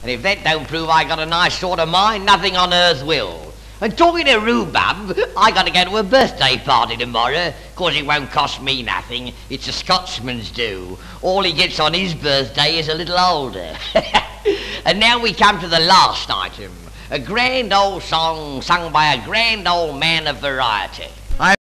And if that don't prove I got a nice sort of mind, nothing on earth will. And talking of rhubarb, I got to go to a birthday party tomorrow. 'Course it won't cost me nothing. It's a Scotsman's do. All he gets on his birthday is a little older. And now we come to the last item. A grand old song sung by a grand old man of variety.